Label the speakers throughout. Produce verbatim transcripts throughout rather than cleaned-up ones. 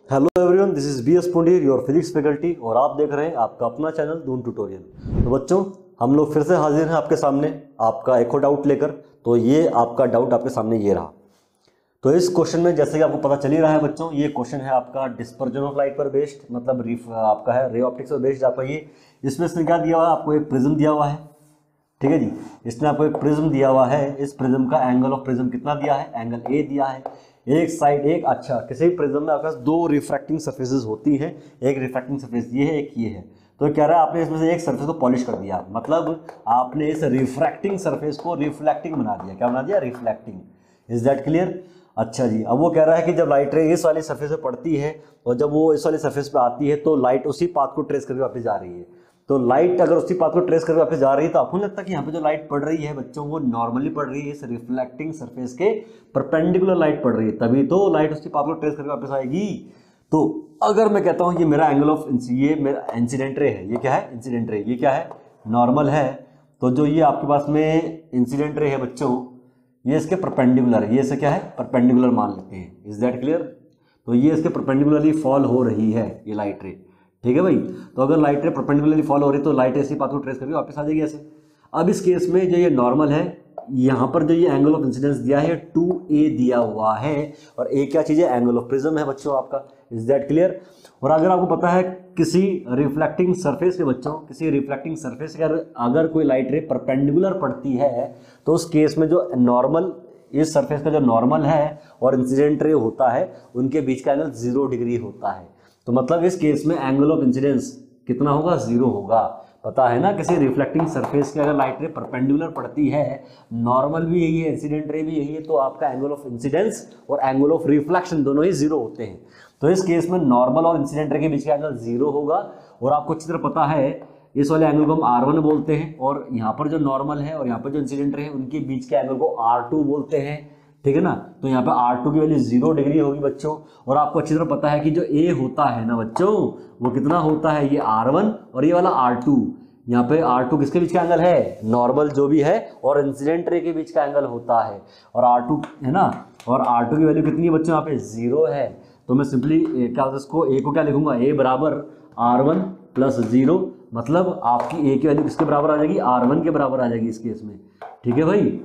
Speaker 1: Hello everyone, this is B S Pundir, your physics faculty, और आप देख रहे हैं आपका अपना चैनल दून ट्यूटोरियल। तो बच्चों, हम लोग फिर से हाजिर हैं आपके सामने आपका एक और डाउट लेकर। तो ये आपका डाउट आपके सामने ये रहा। तो इस क्वेश्चन में जैसे कि आपको पता चल ही रहा है बच्चों, ये क्वेश्चन है आपका डिस्पर्जन ऑफ लाइट पर बेस्ड, मतलब रिफ आपका है रे ऑप्टिक्स पर बेस्ड आपका ये। इसमें इसने क्या दिया हुआ है, आपको एक प्रिज्म दिया हुआ है, ठीक है जी। इसने आपको एक प्रिज्म दिया हुआ है। इस प्रिज्म का एंगल ऑफ प्रिज्म कितना दिया है, एंगल ए दिया है। एक साइड एक अच्छा किसी भी प्रिज्म में आपके पास दो रिफ्रैक्टिंग सरफेसेस होती हैं। एक रिफ्रैक्टिंग सरफेस ये है, एक ये है। तो कह रहा है आपने इसमें से एक सरफेस को पॉलिश कर दिया, मतलब आपने इस रिफ्रैक्टिंग सरफेस को रिफ्लेक्टिंग बना दिया। क्या बना दिया, रिफ्लेक्टिंग। Is that clear? अच्छा जी। अब वो कह रहा है कि जब लाइट रे इस वाली सरफेस पे पड़ती है और जब वो इस वाली सरफेस पे आती है तो लाइट उसी पाथ को ट्रेस करके वापस जा रही है। तो लाइट अगर उसी पाथ को ट्रेस करके वापस जा रही है तो आपको लगता है कि यहाँ पे जो लाइट पड़ रही है बच्चों, वो नॉर्मली पड़ रही है, इस रिफ्लेक्टिंग सरफेस के परपेंडिकुलर लाइट पड़ रही है, तभी तो लाइट उसी पाथ को ट्रेस करके वापस आएगी। तो अगर मैं कहता हूँ ये मेरा एंगल ऑफ ये मेरा इंसिडेंट रे है, ये क्या है, इंसिडेंट रे, ये क्या है, नॉर्मल है। तो जो ये आपके पास में इंसिडेंट रे है बच्चों, ये इसके परपेंडिकुलर है, ये इसे क्या है, परपेंडिकुलर मान लेते हैं। Is that clear? तो ये इसके परपेंडिकुलरली फॉल हो रही है ये लाइट रे, ठीक है भाई। तो अगर लाइट रे परपेंडिकुलरली फॉल हो रही है तो लाइट इसी पाथ को ट्रेस करके वापस आ जाएगी ऐसे। अब इस केस में जो ये नॉर्मल है, यहाँ पर जो ये एंगल ऑफ इंसिडेंस दिया है टू ए दिया हुआ है, और ए क्या चीज़ है, एंगल ऑफ प्रिज्म है बच्चों आपका। Is that clear? और अगर आपको पता है किसी रिफ्लेक्टिंग सरफेस के बच्चों, किसी रिफ्लेक्टिंग सरफेस के अगर कोई लाइट रे परपेंडिकुलर पड़ती है तो उस केस में जो नॉर्मल, इस सरफेस का जो नॉर्मल है और इंसिडेंट रे होता है, उनके बीच का एंगल जीरो डिग्री होता है। तो मतलब इस केस में एंगल ऑफ इंसिडेंस कितना होगा, जीरो होगा। पता है ना, किसी रिफ्लेक्टिंग सरफेस के अगर लाइट रे परपेंडिकुलर पड़ती है, नॉर्मल भी यही है, इंसिडेंट रे भी यही है, तो आपका एंगल ऑफ इंसिडेंस और एंगल ऑफ रिफ्लेक्शन दोनों ही जीरो होते हैं। तो इस केस में नॉर्मल और इंसिडेंट रे के बीच का एंगल जीरो होगा। और आपको अच्छी तरह पता है इस वाले एंगल को हम आर वन बोलते हैं, और यहाँ पर जो नॉर्मल है और यहाँ पर जो इंसिडेंट रे है उनके बीच के एंगल को आर टू बोलते हैं, ठीक है ना। तो यहाँ पे आर टू की वैल्यू जीरो डिग्री होगी बच्चों। और आपको अच्छी तरह पता है कि जो ए होता है ना बच्चों, वो कितना होता है, ये आर वन और ये वाला आर टू। यहाँ पे आर टू किसके बीच का एंगल है, नॉर्मल जो भी है और इंसिडेंट रे के बीच का एंगल होता है, और आर टू है ना। और आर टू की वैल्यू कितनी है बच्चों, यहाँ पे जीरो है। तो मैं सिंपली क्या इसको ए को क्या लिखूंगा, ए बराबर आर वन प्लस जीरो, मतलब आपकी ए की वैल्यू किसके बराबर आ जाएगी, आर वन के बराबर आ जाएगी इस केस में, ठीक है भाई।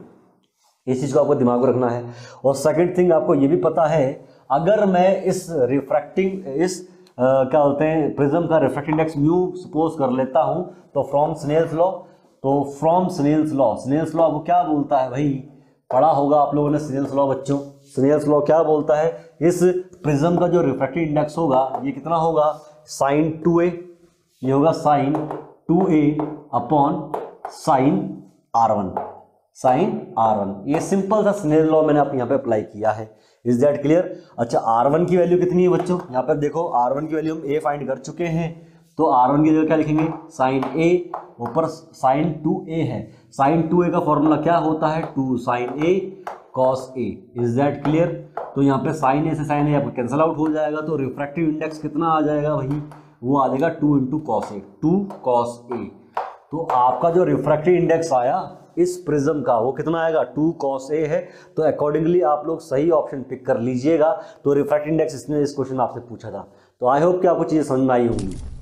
Speaker 1: इस चीज़ को आपको दिमाग में रखना है। और सेकंड थिंग आपको ये भी पता है, अगर मैं इस रिफ्रैक्टिंग इस आ, क्या बोलते हैं प्रिज्म का रिफ्रैक्टिव इंडेक्स म्यू सपोज कर लेता हूं, तो फ्रॉम स्नेल्स लॉ, तो from Snell's law, Snell's law वो क्या बोलता है भाई, पढ़ा होगा आप लोगों ने स्नेल्स लॉ बच्चों। स्नेल्स लॉ क्या बोलता है, इस प्रिज्म का जो रिफ्रैक्टिव इंडेक्स होगा ये कितना होगा, साइन टू ए, ये होगा sine two A upon sine R one, sine R one. ये सिंपल सा स्नेल लॉ मैंने आप यहाँ पे अप्लाई किया है। Is that clear? अच्छा, आर वन की वैल्यू कितनी है बच्चों, यहाँ पर देखो आर वन की वैल्यू हम ए फाइंड कर चुके हैं, तो आर वन की जगह क्या लिखेंगे, साइन ए, ऊपर साइन टू ए है। साइन टू ए का फॉर्मूला क्या होता है, two sine A cos A. Is that clear? तो यहाँ पे साइन ए से साइन ए आपको कैंसिल आउट हो जाएगा, तो रिफ्रैक्टिव इंडेक्स कितना आ जाएगा भाई, वो आ जाएगा two into cos A, two cos A. तो आपका जो रिफ्रैक्टिव इंडेक्स आया इस प्रिज्म का वो कितना आएगा, टू कॉस ए है। तो अकॉर्डिंगली आप लोग सही ऑप्शन पिक कर लीजिएगा। तो रिफ्रैक्टिव इंडेक्स इसने इस क्वेश्चन में आपसे पूछा था। तो आई होप कि आपको चीजें समझ में आई होंगी।